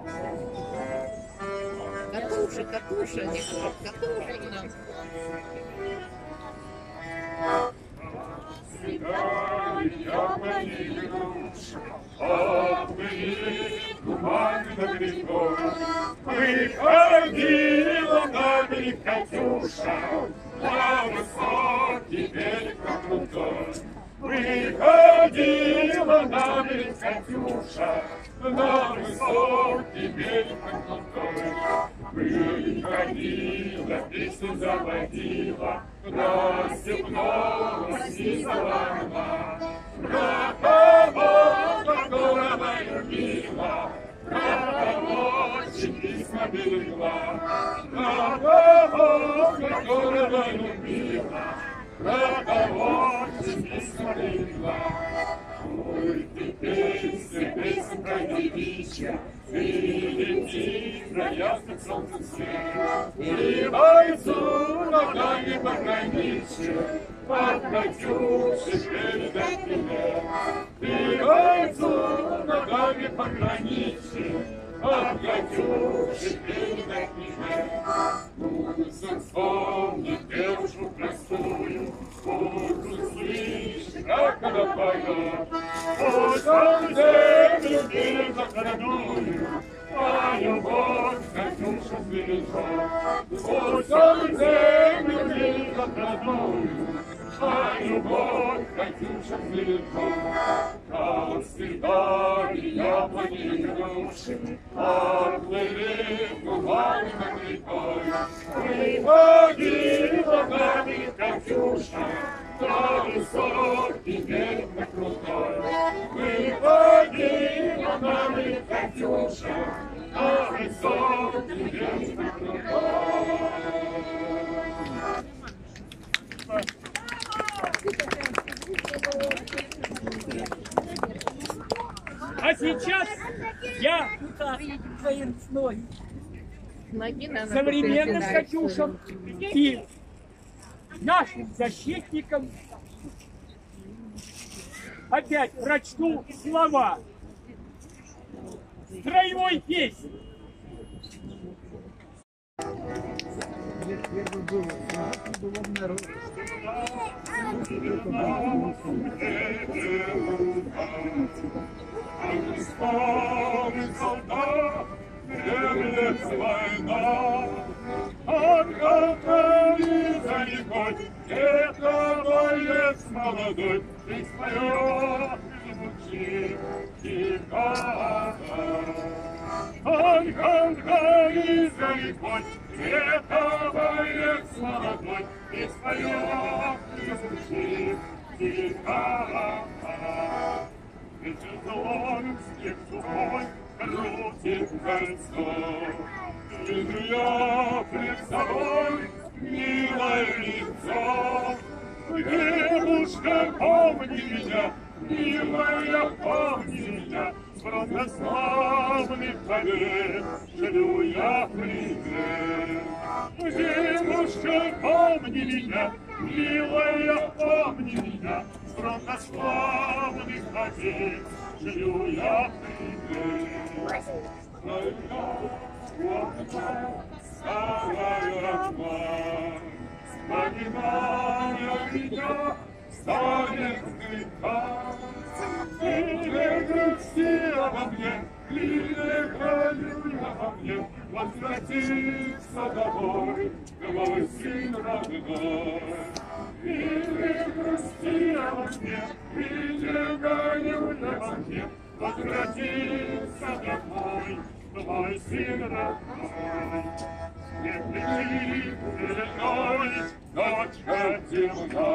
Катуша, Катуша, Катуша. Цветали яблони и груши, обмыли губами над рекой. Выходила на берег Катюша, на высокий берег на крутой. Выходила на берег Катюша, на высокий берег на крутой. Выходила, песню заводила, расстегнулась и заварила. Про кого, которого любила, про кого очень письма берегла. Про кого, которого любила, про кого очень письма берегла. Ой, ты песенка девичья, ты лети на ясных солнцем свет, и бойцу ногами пограничья, под Катюшей передать привет. Ты бойцу ногами пограничья, под Катюшей передать привет. Пусть он вспомнит девушку простую, пусть услышит, как она поет. Пусть он землю бережет родную, а любовь Катюша сбережет. Пусть он землю бережет родную, а любовь Катюша сбережет. Как цветали яблони и груши, оплыли губами над рекой. Выходила на берег Катюша, на высокий берег на крутой. Выходила на берег Катюша, на высокий берег на крутой. А сейчас я современным Катюшам и нашим защитникам опять прочту слова строевой песни. Славный солдат, грянет война, отготовили за рекой, это боец молодой, и споет, и звучит, гитара. Отготовили за рекой, это боец молодой, и споет, и звучит, гитара. Ветер ловит снег сухой, крутит кольцо. Вижу я пред собой милое лицо. Девушка, помни меня, милая, помни меня, с православных побед шлю я привет. Девушка, помни меня, милая, помни меня, с православных побед шлю я привет. Старая мать, вспоминая меня, станет греха. И не грусти обо мне, и не горюй обо мне, возвратится домой твой сын родной. И не грусти обо мне, и не горюй обо мне, возвратится домой твой сын родной. Не летит зеленой, ночка темна.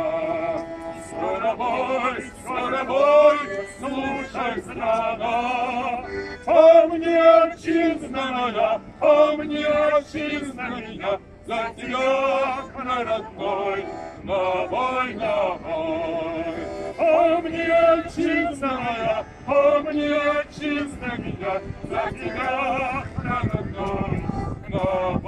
Скоро бой, слушай, страна. Помни, отчизна моя, помни, отчизна меня, за тебя, край родной, на бой, на бой. Помни, отчизна моя, помни, отчизна меня, за тебя, край родной, на